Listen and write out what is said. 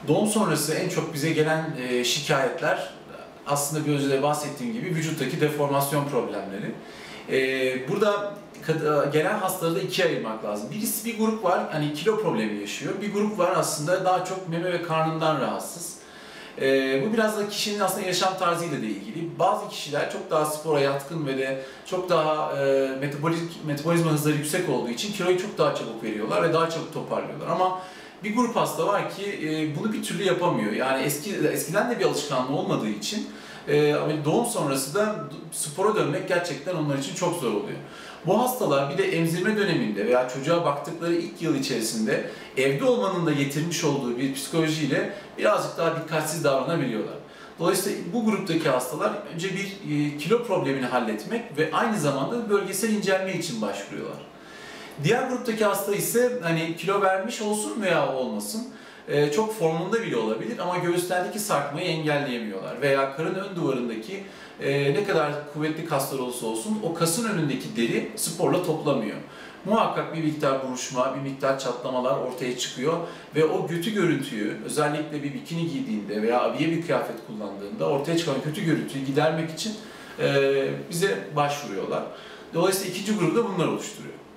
Doğum sonrası en çok bize gelen şikayetler aslında bir önce de bahsettiğim gibi vücuttaki deformasyon problemleri. Burada gelen hastaları da ikiye ayırmak lazım. Birisi bir grup var hani kilo problemi yaşıyor. Bir grup var aslında daha çok meme ve karnından rahatsız. Bu biraz da kişinin aslında yaşam tarzıyla da ilgili. Bazı kişiler çok daha spora yatkın ve de çok daha metabolizma hızları yüksek olduğu için kiloyu çok daha çabuk veriyorlar ve daha çabuk toparlıyorlar. Ama bir grup hasta var ki bunu bir türlü yapamıyor. Yani eskiden de bir alışkanlığı olmadığı için doğum sonrası da spora dönmek gerçekten onlar için çok zor oluyor. Bu hastalar bir de emzirme döneminde veya çocuğa baktıkları ilk yıl içerisinde evde olmanın da getirmiş olduğu bir psikolojiyle birazcık daha dikkatsiz davranabiliyorlar. Dolayısıyla bu gruptaki hastalar önce bir kilo problemini halletmek ve aynı zamanda bölgesel incelme için başvuruyorlar. Diğer gruptaki hasta ise hani kilo vermiş olsun veya olmasın çok formunda bile olabilir ama göğüslerdeki sarkmayı engelleyemiyorlar veya karın ön duvarındaki ne kadar kuvvetli kaslar olursa olsun o kasın önündeki deri sporla toplamıyor. Muhakkak bir miktar buruşma, bir miktar çatlamalar ortaya çıkıyor ve o kötü görüntüyü özellikle bir bikini giydiğinde veya abiye bir kıyafet kullandığında ortaya çıkan kötü görüntüyü gidermek için bize başvuruyorlar. Dolayısıyla ikinci grubu da bunlar oluşturuyor.